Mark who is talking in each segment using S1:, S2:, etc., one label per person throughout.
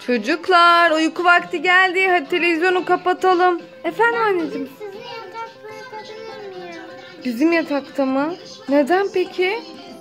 S1: Çocuklar uyku vakti geldi. Hadi televizyonu kapatalım. Efendim anneciğim?
S2: Sizin yatakta yatabilir miyim?
S1: Bizim yatakta mı? Neden peki?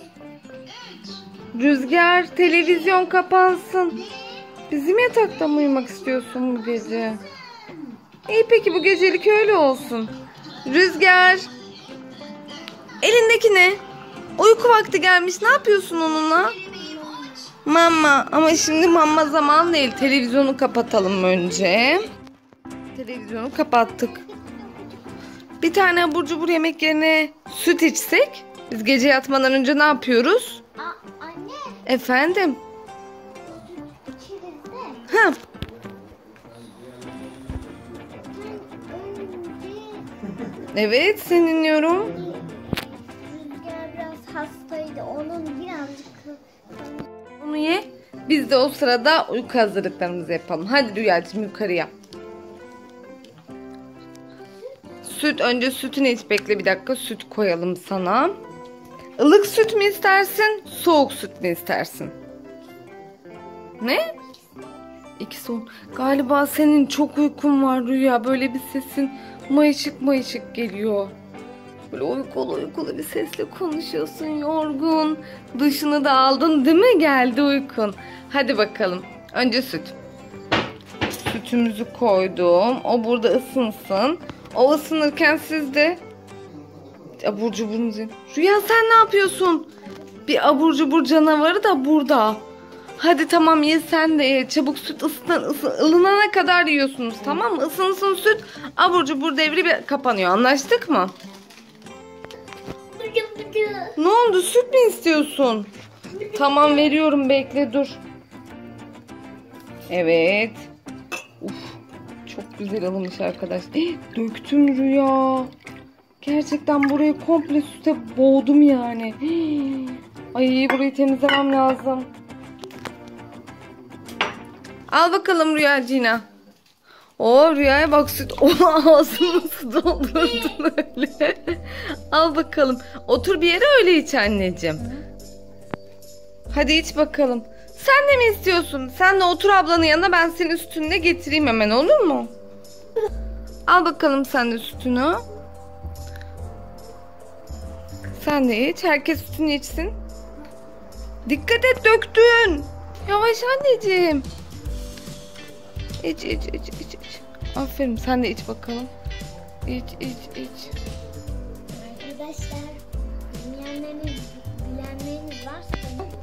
S1: Rüzgar, televizyon kapansın. Bizim yatakta mı uyumak istiyorsun bu gece? İyi peki, bu gecelik öyle olsun. Rüzgar. Elindeki ne? Uyku vakti gelmiş. Ne yapıyorsun onunla? Mama. Ama şimdi mama zaman değil. Televizyonu kapatalım önce. Televizyonu kapattık. Bir tane abur cubur yemek yerine süt içsek. Biz gece yatmadan önce ne yapıyoruz?
S2: Anne.
S1: Efendim?
S2: İçerizde.
S1: Ha. Evet, seni dinliyorum.
S2: Rüzgar biraz hastaydı. Onun birazcık...
S1: Onu ye. Biz de o sırada uyku hazırlıklarımızı yapalım. Hadi Rüyacığım yukarıya. Süt, önce sütünü iç, bekle bir dakika, süt koyalım sana. Ilık süt mü istersin, soğuk süt mü istersin? Ne? İkisi oldu. Galiba senin çok uykun var Rüya, böyle bir sesin mayışık mayışık geliyor. Böyle uykulu bir sesle konuşuyorsun, yorgun. Duşunu da aldın değil mi? Geldi uykun. Hadi bakalım. Önce süt. Sütümüzü koydum. O burada ısınsın. O ısınırken siz de abur cuburunuzu yiyin. Rüya sen ne yapıyorsun? Bir abur cubur canavarı da burada. Hadi tamam, ye sen de ye. Çabuk süt ılınana kadar yiyorsunuz, tamam mı? Isınsın süt. Abur cubur devri bir kapanıyor. Anlaştık mı? Ne oldu? Süt mü istiyorsun? Tamam veriyorum, bekle dur. Evet. Uf, çok güzel alınmış arkadaş. Döktüm Rüya. Gerçekten burayı komple süte boğdum yani. Ay, burayı temizlemem lazım. Al bakalım Rüyacığına. O Rüyaya bak, süt. O ağzını nasıl doldurdun öyle. Al bakalım. Otur bir yere, öyle iç anneciğim. Hadi iç bakalım. Sen de mi istiyorsun? Sen de otur ablanın yanına, ben senin sütünü de getireyim hemen, olur mu? Al bakalım sen de sütünü. Sen de iç. Herkes sütünü içsin. Dikkat et, döktün. Yavaş anneciğim. İç. Aferin, sen de iç bakalım. İç.
S2: Arkadaşlar, bilenleriniz varsa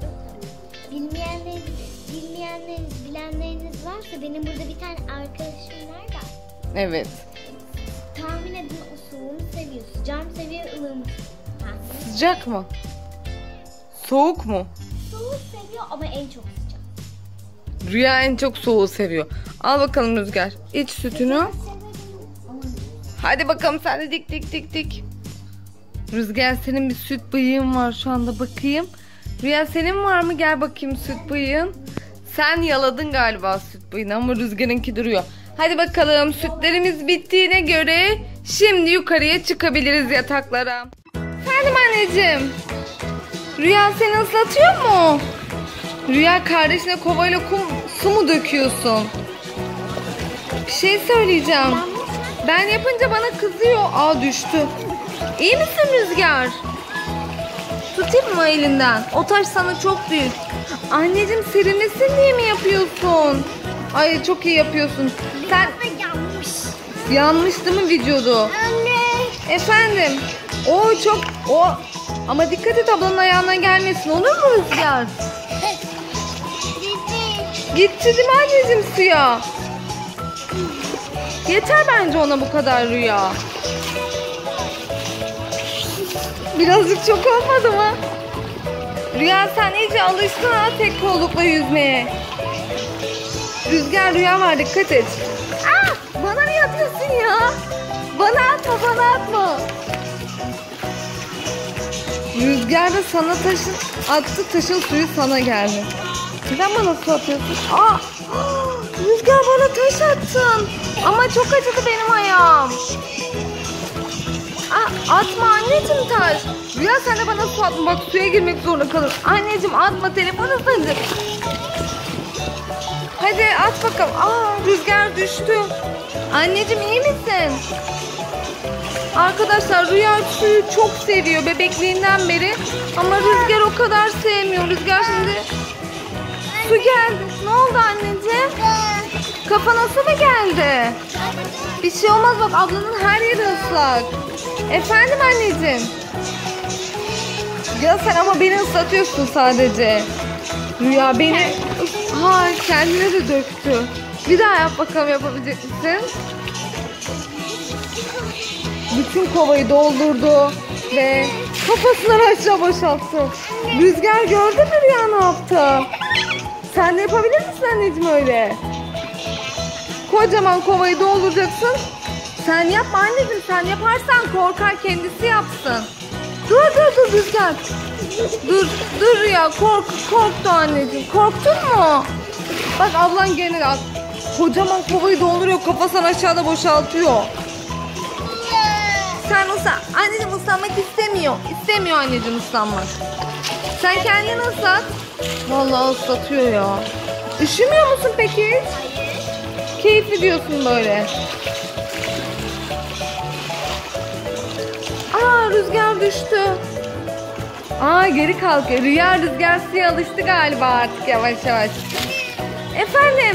S2: bilenleriniz varsa benim burada bir tane arkadaşım var da.
S1: Evet.
S2: Tahmin edin, o soğuğu seviyor. Sıcağı mı seviyor, ılığı mı?
S1: Sıcak mı? Soğuk mu?
S2: Soğuğu seviyor ama en çok sıcak.
S1: Rüya en çok soğuğu seviyor. Al bakalım Rüzgar. İç sütünü. Hadi bakalım sen de dik. Rüzgar, senin bir süt bıyığın var şu anda, bakayım. Rüya senin var mı? Gel bakayım süt bıyığın. Sen yaladın galiba süt bıyığını ama Rüzgar'ınki duruyor. Hadi bakalım, sütlerimiz bittiğine göre şimdi yukarıya çıkabiliriz yataklara. Efendim anneciğim. Rüya seni ıslatıyor mu? Rüya, kardeşine kovayla su mu döküyorsun? Bir şey söyleyeceğim. Ben yapınca bana kızıyor. Aa, düştü. İyi misin Rüzgar? Tutayım mı elinden? O taş sana çok büyük. Anneciğim, serinlesin diye mi yapıyorsun? Ay, çok iyi yapıyorsun. Sen
S2: Yanmış.
S1: yanmış değil mi vücudu?
S2: Anne.
S1: Efendim. O ama dikkat et, ablanın ayağına gelmesin, olur mu Rüzgar? Gitti değil mi anneciğim suya? Yeter bence ona bu kadar Rüya. Birazcık çok olmadı mı? Rüya, sen iyice alıştın ha tek kollukla yüzmeye. Rüzgar, Rüya var, dikkat et. Aa, bana mı yapıyorsun ya? Bana atma. Rüzgar da sana taşın suyu sana geldi. Neden bana su atıyorsun? Aa, Rüzgar, bana taş attın. Ama çok acıdı benim ayağım. Atma anneciğim taş. Rüya, sen de bana su atma. Bak, suya girmek zorunda kalırım. Anneciğim atma, telefonu ısınacak. Hadi at bakalım. Aa, Rüzgar düştü. Anneciğim iyi misin? Arkadaşlar Rüya suyu çok seviyor bebekliğinden beri. Ama Rüzgar o kadar sevmiyor. Rüzgar şimdi su geldi. Ne oldu anneciğim? Kafana su mu geldi? Bir şey olmaz bak, ablanın her yeri ıslak. Efendim anneciğim? Ya sen ama beni ıslatıyorsun sadece. Rüya beni... Ha, kendine de döktü. Bir daha yap bakalım, yapabilecek misin? Bütün kovayı doldurdu ve kafasından aşağı boşalttı. Rüzgar gördün mü Rüya ne yaptı? Sen de yapabilir misin anneciğim öyle? Kocaman kovayı dolduracaksın. Sen yapma anneciğim, sen yaparsan korkar, kendisi yapsın. Dur Rüzgar. Dur Rüya, korktu anneciğim. Korktun mu? Bak ablan gene kocaman kovayı dolduruyor, kafasını aşağıda boşaltıyor. Sen anneciğim ıslanmak istemiyor. İstemiyor anneciğim ıslanmak. Sen kendini ıslat. Vallahi ıslatıyor ya. Üşümüyor musun peki hiç? Keyifli diyorsun böyle. Aa, Rüzgar düştü. Aa, geri kalkıyor. Rüya Rüzgar suya alıştı galiba artık yavaş yavaş. Efendim?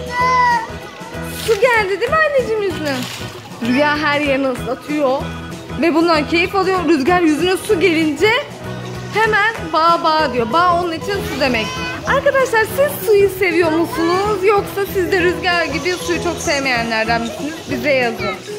S1: Su geldi değil mi anneciğim yüzüne? Rüya her yerini ıslatıyor. Ve bundan keyif alıyor. Rüzgar yüzüne su gelince hemen bağ diyor. Bağ onun için su demek. Arkadaşlar siz suyu seviyor musunuz? Yoksa siz de Rüzgar gibi suyu çok sevmeyenlerden misiniz? Bize yazın.